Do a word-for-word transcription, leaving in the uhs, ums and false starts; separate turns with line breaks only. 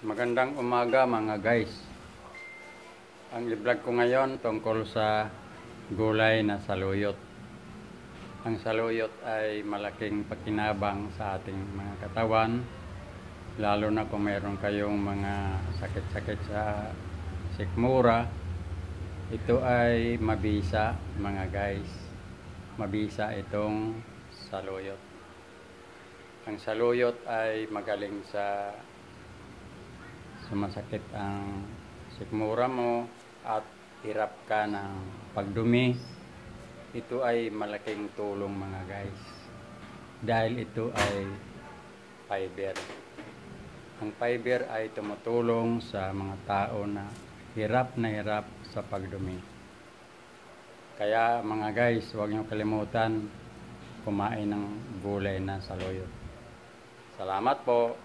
Magandang umaga mga guys. Ang i-vlog ko ngayon tungkol sa gulay na saluyot. Ang saluyot ay malaking pakinabang sa ating mga katawan, lalo na kung mayroon kayong mga sakit-sakit sa sikmura. Ito ay mabisa mga guys. Mabisa itong saluyot. Ang saluyot ay magaling sa sumasakit ang sikmura mo at hirap ka ng pagdumi. Ito ay malaking tulong mga guys, dahil ito ay fiber. Ang fiber ay tumutulong sa mga tao na hirap na hirap sa pagdumi. Kaya mga guys, huwag niyo kalimutan kumain ng gulay na saluyot. Salamat po.